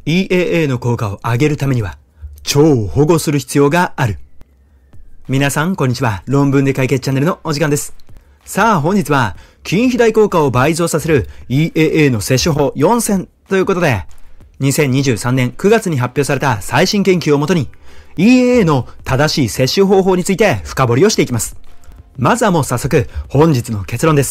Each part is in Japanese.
EAA の効果を上げるためには、腸を保護する必要がある。皆さん、こんにちは。論文で解決チャンネルのお時間です。さあ、本日は、筋肥大効果を倍増させる EAA の摂取法4選ということで、2023年9月に発表された最新研究をもとに、EAA の正しい摂取方法について深掘りをしていきます。まずはもう早速、本日の結論です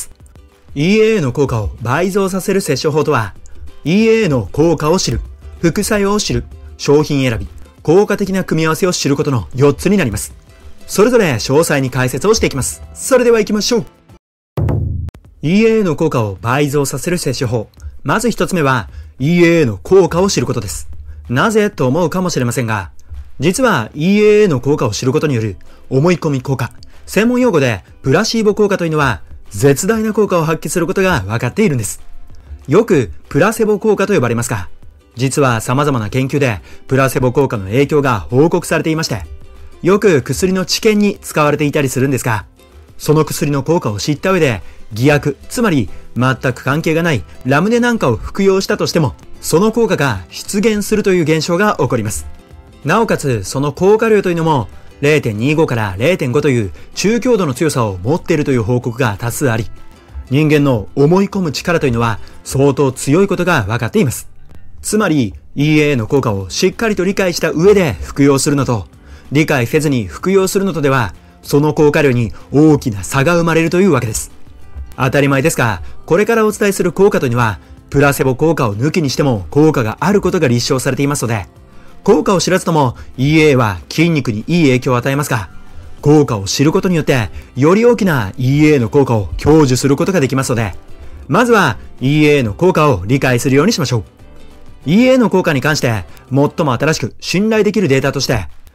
。EAA の効果を倍増させる摂取法とは、EAA の効果を知る、副作用を知る、商品選び、効果的な組み合わせを知ることの4つになります。それぞれ詳細に解説をしていきます。それでは行きましょう。EAA の効果を倍増させる摂取法。まず一つ目は、EAA の効果を知ることです。なぜと思うかもしれませんが、実は EAA の効果を知ることによる思い込み効果、専門用語でプラシーボ効果というのは、絶大な効果を発揮することが分かっているんです。よくプラセボ効果と呼ばれますが、実は様々な研究でプラセボ効果の影響が報告されていまして、よく薬の治験に使われていたりするんですが、その薬の効果を知った上で、偽薬、つまり全く関係がないラムネなんかを服用したとしても、その効果が出現するという現象が起こります。なおかつ、その効果量というのも 0.25 から 0.5 という中強度の強さを持っているという報告が多数あり、人間の思い込む力というのは相当強いことが分かっています。つまり EAA の効果をしっかりと理解した上で服用するのと、理解せずに服用するのとでは、その効果量に大きな差が生まれるというわけです。当たり前ですが、これからお伝えする効果というのは、プラセボ効果を抜きにしても効果があることが立証されていますので、効果を知らずとも EAA は筋肉にいい影響を与えますが、効果を知ることによって、より大きな EAA の効果を享受することができますので、まずは EAA の効果を理解するようにしましょう。EAA の効果に関して、最も新しく信頼できるデータとして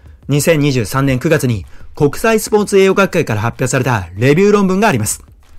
、2023年9月に国際スポーツ栄養学会から発表されたレビュー論文があります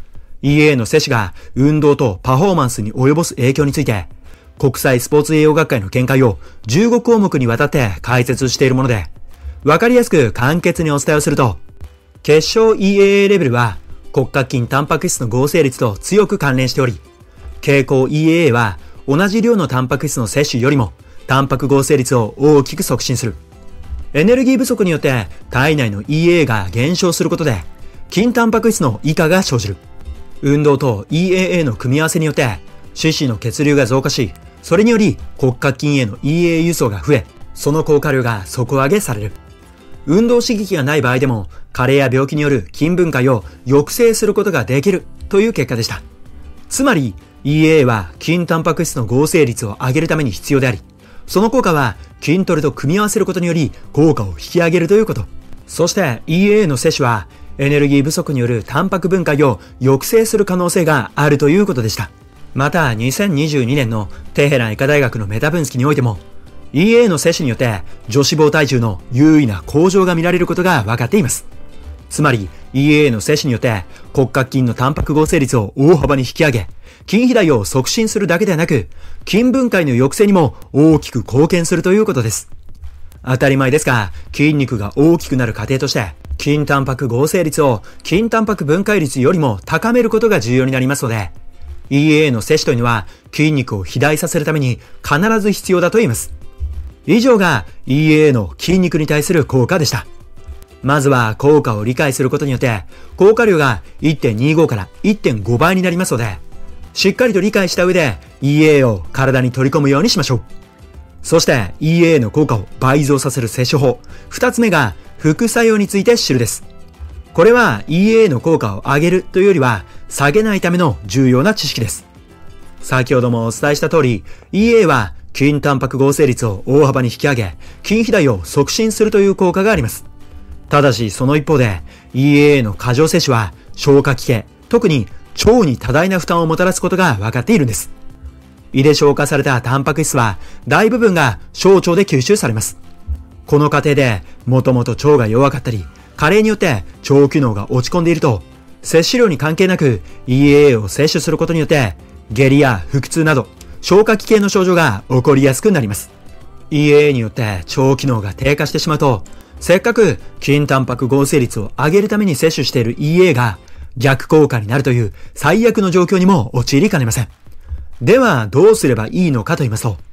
。EAA の摂取が運動とパフォーマンスに及ぼす影響について、国際スポーツ栄養学会の見解を15項目にわたって解説しているもので、わかりやすく簡潔にお伝えをすると、結晶 EAA レベルは骨格筋タンパク質の合成率と強く関連しており、経口 EAA は同じ量のタンパク質の摂取よりもタンパク合成率を大きく促進する。エネルギー不足によって体内の EAA が減少することで筋タンパク質の異化が生じる。運動と EAA の組み合わせによって四肢の血流が増加し、それにより骨格筋への EAA 輸送が増え、その効果量が底上げされる。運動刺激がない場合でも加齢や病気による筋分解を抑制することができるという結果でした。つまり EAA は筋タンパク質の合成率を上げるために必要であり、その効果は筋トレと組み合わせることにより効果を引き上げるということ。そして EAA の摂取はエネルギー不足によるタンパク分解を抑制する可能性があるということでした。また2022年のテヘラン医科大学のメタ分析においても EAA の摂取によって女脂肪体重の優位な向上が見られることが分かっています。つまり EAA の摂取によって骨格筋のタンパク合成率を大幅に引き上げ、筋肥大を促進するだけではなく、筋分解の抑制にも大きく貢献するということです。当たり前ですが、筋肉が大きくなる過程として、筋タンパク合成率を筋タンパク分解率よりも高めることが重要になりますので、EAA の摂取というのは筋肉を肥大させるために必ず必要だと言います。以上が EAA の筋肉に対する効果でした。まずは効果を理解することによって、効果量が 1.25 から 1.5 倍になりますので、しっかりと理解した上で EAA を体に取り込むようにしましょう。そして EAA の効果を倍増させる摂取法。二つ目が副作用について知るです。これは EAA の効果を上げるというよりは下げないための重要な知識です。先ほどもお伝えした通り、EAA は筋タンパク合成率を大幅に引き上げ、筋肥大を促進するという効果があります。ただしその一方で EAA の過剰摂取は消化器系、特に腸に多大な負担をもたらすことが分かっているんです。胃で消化されたタンパク質は大部分が小腸で吸収されます。この過程でもともと腸が弱かったり、加齢によって腸機能が落ち込んでいると、摂取量に関係なく EAA を摂取することによって下痢や腹痛など消化器系の症状が起こりやすくなります。EAA によって腸機能が低下してしまうと、せっかく筋タンパク合成率を上げるために摂取している EAA が逆効果になるという最悪の状況にも陥りかねません。ではどうすればいいのかと言いますと、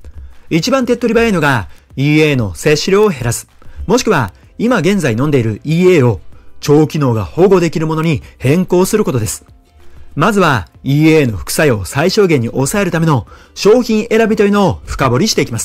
一番手っ取り早いのが EA の摂取量を減らす。もしくは今現在飲んでいる EA を腸機能が保護できるものに変更することです。まずは EA の副作用を最小限に抑えるための商品選びというのを深掘りしていきます。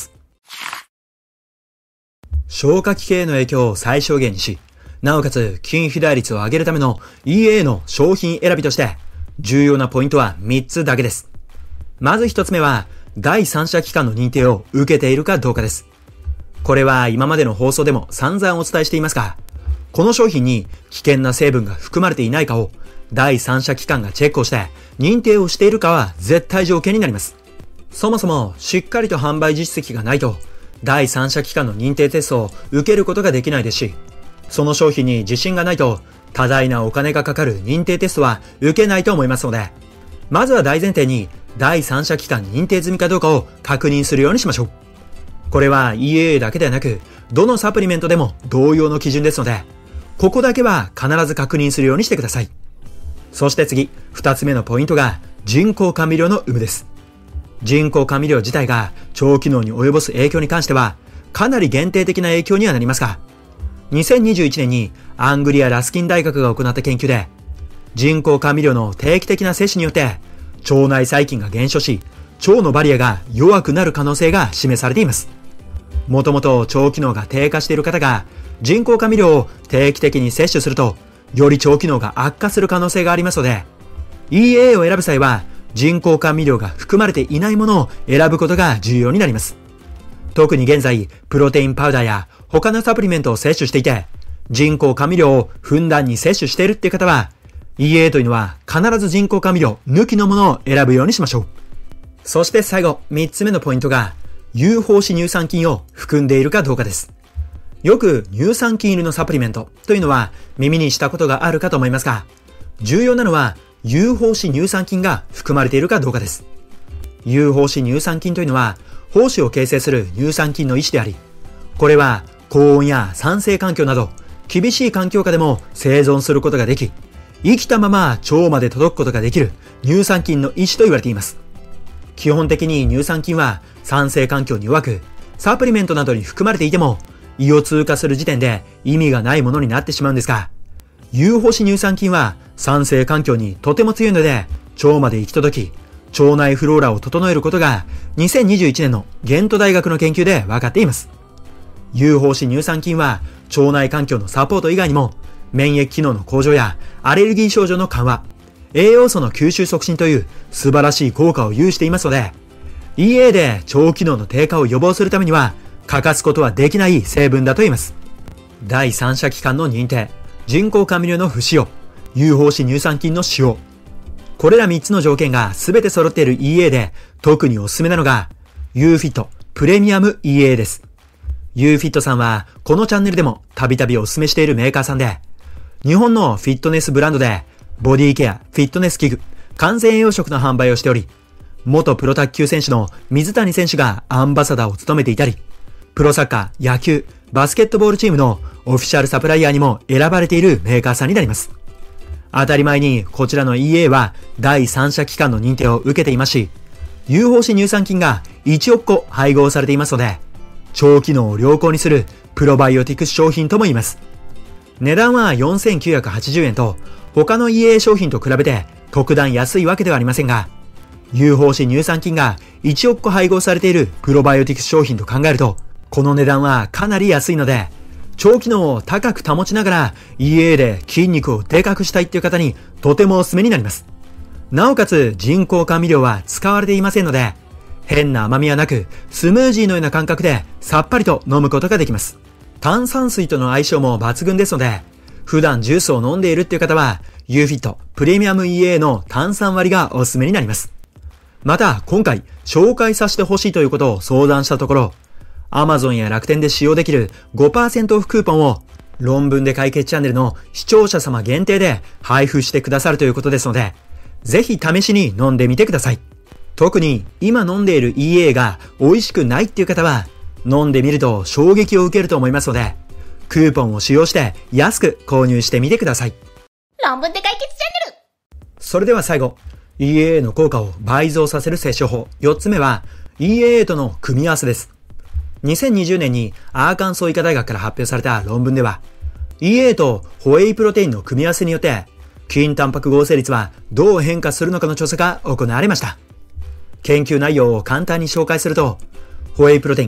消化器系への影響を最小限にし、なおかつ筋肥大率を上げるための EA の商品選びとして重要なポイントは3つだけです。まず1つ目は第三者機関の認定を受けているかどうかです。これは今までの放送でも散々お伝えしていますが、この商品に危険な成分が含まれていないかを第三者機関がチェックをして認定をしているかは絶対条件になります。そもそもしっかりと販売実績がないと第三者機関の認定テストを受けることができないですし、その商品に自信がないと多大なお金がかかる認定テストは受けないと思いますので、まずは大前提に第三者機関認定済みかどうかを確認するようにしましょう。これは EAA だけではなく、どのサプリメントでも同様の基準ですので、ここだけは必ず確認するようにしてください。そして次、二つ目のポイントが人工甘味料の有無です。人工甘味料自体が腸機能に及ぼす影響に関しては、かなり限定的な影響にはなりますが、2021年にアングリア・ラスキン大学が行った研究で、人工甘味料の定期的な摂取によって、腸内細菌が減少し、腸のバリアが弱くなる可能性が示されています。もともと腸機能が低下している方が、人工甘味料を定期的に摂取すると、より腸機能が悪化する可能性がありますので、EA を選ぶ際は、人工甘味料が含まれていないものを選ぶことが重要になります。特に現在、プロテインパウダーや他のサプリメントを摂取していて、人工甘味料をふんだんに摂取しているっていう方は、EA というのは必ず人工甘味料抜きのものを選ぶようにしましょう。そして最後、3つ目のポイントが、有胞子乳酸菌を含んでいるかどうかです。よく乳酸菌入りのサプリメントというのは耳にしたことがあるかと思いますが、重要なのは有胞子乳酸菌が含まれているかどうかです。有胞子乳酸菌というのは胞子を形成する乳酸菌の一種であり、これは高温や酸性環境など厳しい環境下でも生存することができ、生きたまま腸まで届くことができる乳酸菌の一種と言われています。基本的に乳酸菌は酸性環境に弱く、サプリメントなどに含まれていても胃を通過する時点で意味がないものになってしまうんですが、有胞子乳酸菌は酸性環境にとても強いので腸まで行き届き、腸内フローラを整えることが2021年のゲント大学の研究で分かっています。有胞子乳酸菌は腸内環境のサポート以外にも免疫機能の向上やアレルギー症状の緩和、栄養素の吸収促進という素晴らしい効果を有していますので、EA で腸機能の低下を予防するためには欠かすことはできない成分だと言います。第三者機関の認定、人工甘味料の不使用、有胞子乳酸菌の使用。これら3つの条件が全て揃っている EA で特におすすめなのが UFIT プレミアム EA です。UFIT さんはこのチャンネルでもたびたびお勧めしているメーカーさんで、日本のフィットネスブランドでボディケア、フィットネス器具、完全栄養食の販売をしており、元プロ卓球選手の水谷選手がアンバサダーを務めていたり、プロサッカー、野球、バスケットボールチームのオフィシャルサプライヤーにも選ばれているメーカーさんになります。当たり前にこちらの EA は第三者機関の認定を受けていますし、有胞子乳酸菌が1億個配合されていますので、腸機能を良好にするプロバイオティクス商品とも言います。値段は4980円と他の EA 商品と比べて特段安いわけではありませんが、有胞子乳酸菌が1億個配合されているプロバイオティクス商品と考えると、この値段はかなり安いので、腸機能を高く保ちながら EA で筋肉をでかくしたいっていう方にとてもおすすめになります。なおかつ人工甘味料は使われていませんので、変な甘みはなくスムージーのような感覚でさっぱりと飲むことができます。炭酸水との相性も抜群ですので、普段ジュースを飲んでいるっていう方は UFIT プレミアム EA の炭酸割りがおすすめになります。また今回紹介させてほしいということを相談したところ、Amazon や楽天で使用できる 5% オフクーポンを論文で解決チャンネルの視聴者様限定で配布してくださるということですので、ぜひ試しに飲んでみてください。特に今飲んでいる EA が美味しくないっていう方は、飲んでみると衝撃を受けると思いますので、クーポンを使用して安く購入してみてください。 論文で解決チャンネル。 それでは最後、EA の効果を倍増させる摂取法。4つ目は EA との組み合わせです。 2020年にアーカンソー医科大学から発表された論文では、EA とホエイプロテインの組み合わせによって、筋タンパク合成率はどう変化するのかの調査が行われました。研究内容を簡単に紹介すると、ホエイプロテイン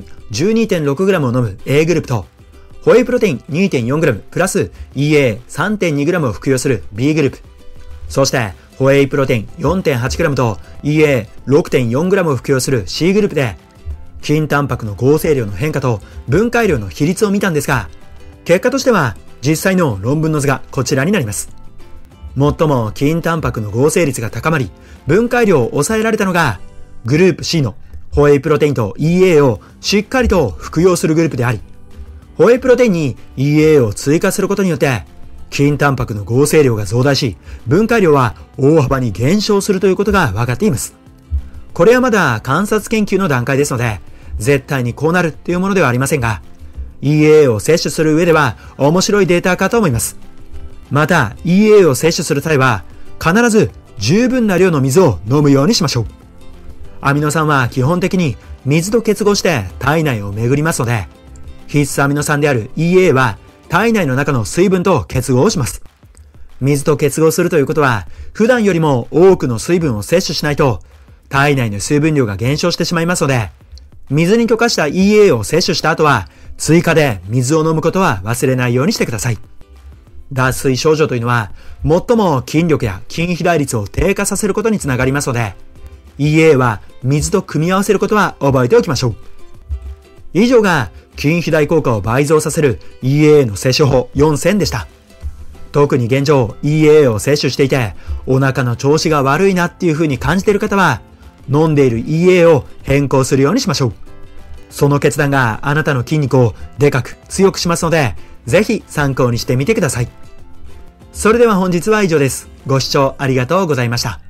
12.6g を飲む A グループと、ホエイプロテイン 2.4g プラス EA3.2g を服用する B グループ、そしてホエイプロテイン 4.8g と EA6.4g を服用する C グループで、筋タンパクの合成量の変化と分解量の比率を見たんですが、結果としては実際の論文の図がこちらになります。最も筋タンパクの合成率が高まり、分解量を抑えられたのが、グループ C のホエイプロテインと EA をしっかりと服用するグループであり、ホエイプロテインに EA を追加することによって、筋タンパクの合成量が増大し、分解量は大幅に減少するということが分かっています。これはまだ観察研究の段階ですので、絶対にこうなるっていうものではありませんが、EA を摂取する上では面白いデータかと思います。また、EA を摂取する際は、必ず十分な量の水を飲むようにしましょう。アミノ酸は基本的に水と結合して体内を巡りますので、必須アミノ酸である EA は体内の中の水分と結合します。水と結合するということは、普段よりも多くの水分を摂取しないと、体内の水分量が減少してしまいますので、水に溶かした EA を摂取した後は、追加で水を飲むことは忘れないようにしてください。脱水症状というのは、最も筋力や筋肥大率を低下させることにつながりますので、EA は水と組み合わせることは覚えておきましょう。以上が筋肥大効果を倍増させる EA の摂取法4選でした。特に現状 EA を摂取していて、お腹の調子が悪いなっていう風に感じている方は、飲んでいる EA を変更するようにしましょう。その決断があなたの筋肉をでかく強くしますので、ぜひ参考にしてみてください。それでは本日は以上です。ご視聴ありがとうございました。